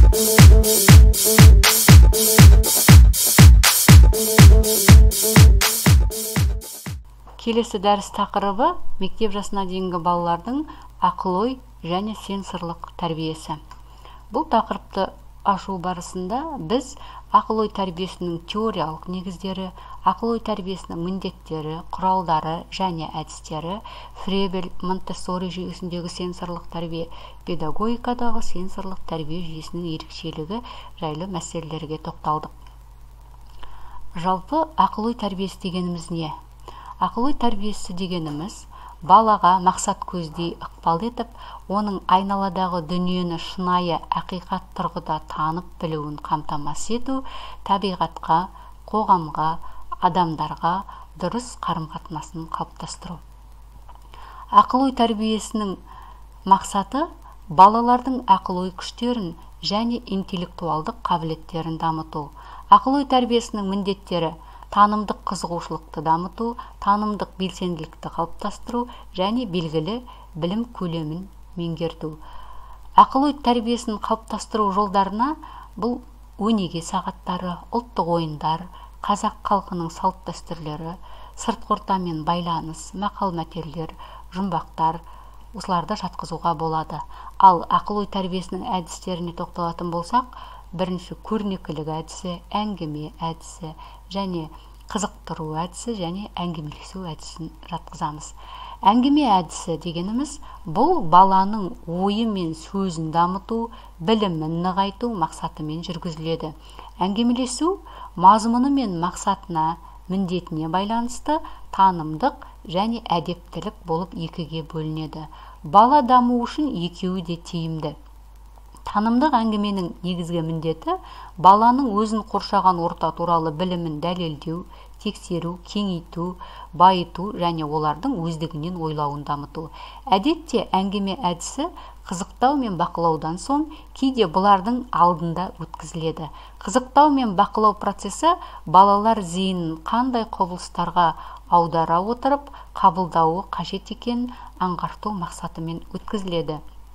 Келесі дәріс тақырыбы мектеп жасына дейінгі балалардың ақыл-ой және сенсорлық тәрбиесі. Бұл тақырыпты ашу барысында біз ақыл-ой тәрбиесінің теориялық негіздері, ақыл-ой тәрбиесінің міндеттері, құралдары және әдістері, Фребель Монтессори жүйесіндегі сенсорлық тәрбие, педагогикадағы сенсорлық тәрбие жүйесінің ерекшелігі жайлы мәселелерге тоқталдық. Жалпы ақыл-ой тәрбиесі дегеніміз не? Ақыл-ой тәрбиесі дегеніміз балаға мақсат көздей ықпал етіп, оның айналадағы дүниені шынайы ақиқат тұрғыда танып білуін қамтамасыз ету, табиғатқа, қоғамға, адамдарға дұрыс қарым-қатынасын қалыптастыру. Ақыл-ой тәрбиесінің мақсаты балалардың ақыл-ой күштерін және интеллектуалдық қабілеттерін дамыту. Ақыл-ой тәрбиесінің міндеттері: танымдық қызығушылықты дамыту, танымдық белсенділікті қалыптастыру және белгілі білім көлемін меңгерту. Ақыл-ой тәрбиесін қалыптастыру жолдарына бұл өнеге сағаттары, ұлттық ойындар, қазақ халқының салт дәстүрлері, сыртқы ортамен байланыс, мақал-мәтелдер, жұмбақтар, осыларды жатқызуға болады. Ал ақыл-ой тәрбиесінің әдістеріне тоқталатын болсақ, бірінші көрнекілік әдісі, әңгіме әдісі және қызықтыру әдісі және әңгімелесу әдісін жатқызамыз. Әңгіме әдісі дегеніміз бұл баланың ойы мен сөзін дамыту, білімін нығайту мақсатымен жүргізіледі. Әңгімелесу мазмұны мен мақсатына, міндетіне байланысты танымдық және әдептілік болып екіге бөлінеді. Бала даму үшін екеуі де тиімді. Танымдық әңгіменің негізгі міндеті баланың өзін қоршаған орта туралы білімін дәлелдеу, тексеру, кеңейту, байыту және олардың өздігінен ойлауын дамыту. Әдетте әңгіме әдісі қызықтау мен бақылаудан соң кейде бұлардың алдында өткізіледі. Қызықтау мен бақылау процесі балалар зейінін қандай құбылыстарға аудара отырып қабылдауы қажет екенін аңғарту мақсатымен өткізіледі.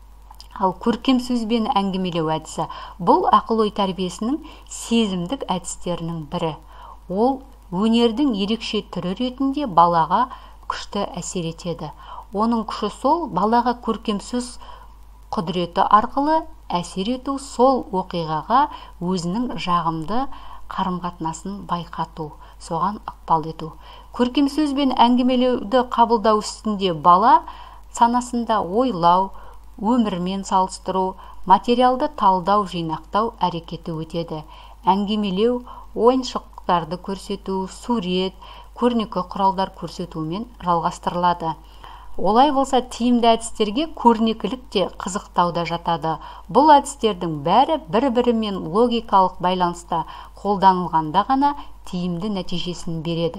Ал көркем сөзбен әңгімелеу әдісі бұл ақыл-ой тәрбиесінің сезімдік әдістерінің бірі. Ол өнердің ерекше түрі ретінде балаға күшті әсер етеді. Оның күші сол балаға көркем сөз құдіреті арқылы әсер ету, сол оқиғаға өзінің жағымды қарым-қатынасын байқату, соған ықпал ету. Көркем сөзбен әңгімелеуді қабылдау үстінде бала санасында ойлау, өмірмен салыстыру, материалды талдау, жинақтау әрекеті өтеді. Әңгімелеу, ойыншықтарды көрсету, сурет, көрнекі құралдар көрсетумен жалғастырылады. Олай болса, тиімді әдістерге көрнекілік те қызықтау да жатады. Бұл әдістердің бәрі бір-бірімен логикалық байланыста қолданылғанда ғана тиімді нәтижесін береді.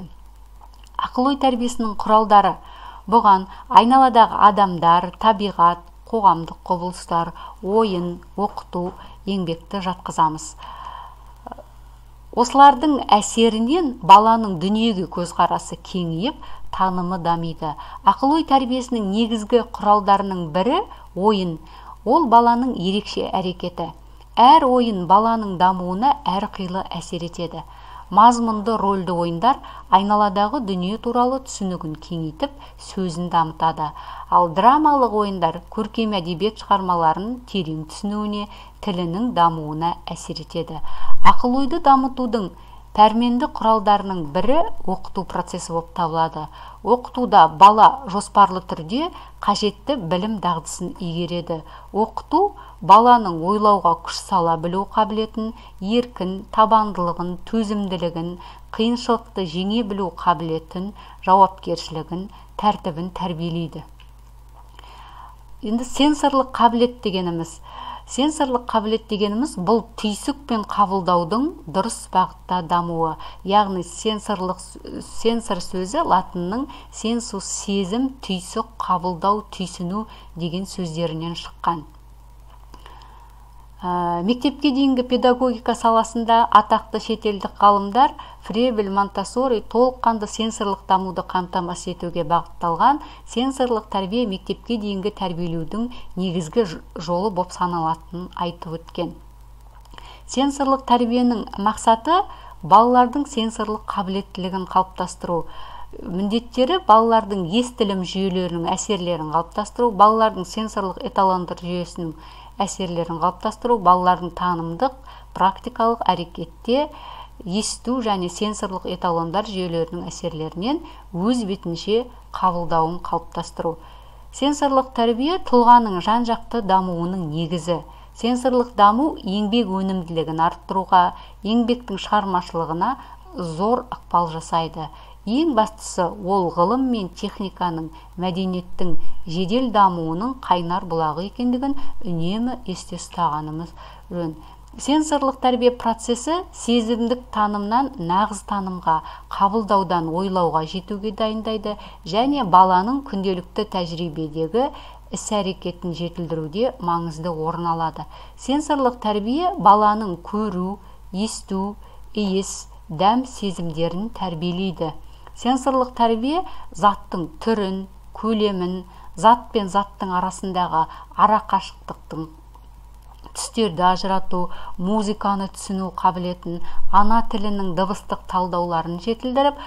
Ақыл-ой тәрбиесінің құралдары: бұған айналадағы адамдар, табиғат, қоғамдық құбылыстар, ойын, оқыту, еңбекті жатқызамыз. Осылардың әсерінен баланың дүниеге көзқарасы кеңейіп, танымы дамиды. Ақыл-ой тәрбиесінің негізгі құралдарының бірі ойын. Ол баланың ерекше әрекеті. Әр ойын баланың дамуына әрқилы әсер етеді. Мазмұнды рөлді ойындар айналадағы дүние туралы түсінігін кеңейтіп, сөзін дамытады. Ал драмалық ойындар көркем әдебиет шығармаларын терең түсінуіне, тілінің дамуына әсер етеді. Ақыл-ойды дамытудың пәрменді құралдарының бірі оқыту процесі болып табылады. Оқытуда бала жоспарлы түрде қажетті білім дағдысын игереді. Оқыту баланың ойлауға күш сала білу қабілетін, еркін, табандылығын, төзімділігін, қиыншылықты жеңе білу қабілетін, жауапкершілігін, тәртібін тәрбиелейді. Енді сенсорлық қабілет дегеніміз бұл түйсік пен қабылдаудың дұрыс бағытта дамуы. Яғни сенсор сөзі латынның сенсус сезім, түйсік, қабылдау, түйсіну деген сөздерінен шыққан. Мектепке дейінгі педагогика саласында атақты шетелдік ғалымдар Фребель Монтессори толыққанды сенсорлық дамуды қамтамасыз етуге бағытталған сенсорлық тәрбие мектепке дейінгі тәрбиелеудің негізгі жолы болып саналатынын айтып өткен. Сенсорлық тәрбиенің мақсаты балалардың сенсорлық қабілеттілігін қалыптастыру. Міндеттері балалардың естілім жүйелерінің әсерлерін қалыптастыру, балалардың сенсорлық эталондар жүйесінің әсерлерін қалыптастыру, балалардың танымдық, практикалық әрекетте есту және сенсорлық эталондар жүйелерінің әсерлерінен өз бетінше қабылдауын қалыптастыру. Сенсорлық тәрбие тұлғаның жан-жақты дамуының негізі. Сенсорлық даму еңбек өнімділігін арттыруға, еңбектің шығармашылығына зор ықпал жасайды. Ең бастысы ол ғылым мен техниканың, мәдениеттің жедел дамуының қайнар бұлағы екендігін үнемі есте ұстағанымыз жөн. Сенсорлық тәрбие процесі сезімдік танымнан нағыз танымға, қабылдаудан ойлауға жетуге дайындайды және баланың күнделікті тәжірибедегі іс-әрекетін жетілдіруде маңызды орын алады. Сенсорлық тәрбие баланың көру, есту, иіс, дәм сезімдерін тәрбиелейді. Сенсорлық тәрбие заттың түрін, көлемін, зат пен заттың арасындағы арақашықтықтың, түстерді ажырату, музыканы түсіну қабілетін, ана тілінің дыбыстық талдауларын жетілдіріп,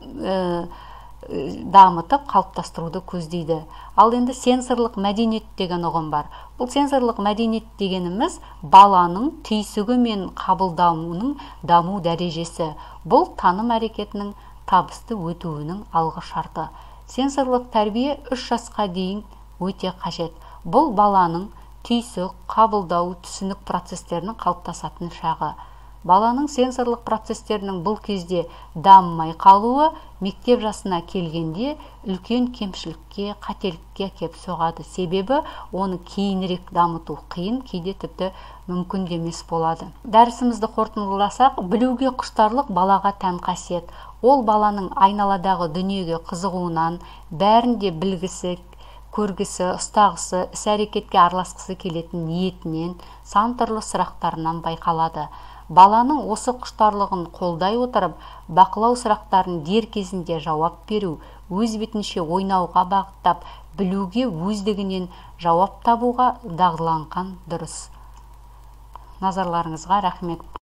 дамытып қалыптастыруды көздейді. Ал енді сенсорлық мәдениет деген ұғым бар. Бұл сенсорлық мәдениет дегеніміз баланың түйсігі мен қабылдауының даму дәрежесі. Бұл таным әрекетінің табысты өтуінің алғы шарты. Сенсорлық тәрбие 3 жасқа дейін өте қажет. Бұл баланың түйсік, қабылдау, түсінік процестерінің қалыптасатын шағы. Баланың сенсорлық процестерінің бұл кезде дамымай қалуы мектеп жасына келгенде үлкен кемшілікке, қателікке әкеп соғады. Себебі оны кейінірек дамыту қиын, кейде тіпті мүмкін емес болады. Дәрісімізді қорытындыласақ, білуге құштарлық балаға тән қасиет. Ол баланың айналадағы дүниеге қызығуынан, бәрін де білгісі, көргісі, ұстағысы, іс-әрекетке араласқысы келетін ниетінен, сан түрлі сұрақтарынан байқалады. Баланың осы құштарлығын қолдай отырып, бақылау сұрақтарын дер кезінде жауап беру, өз бетінше ойнауға бағыттап, білуге өздігінен жауап табуға дағдыланған дұрыс. Назарларыңызға рахмет.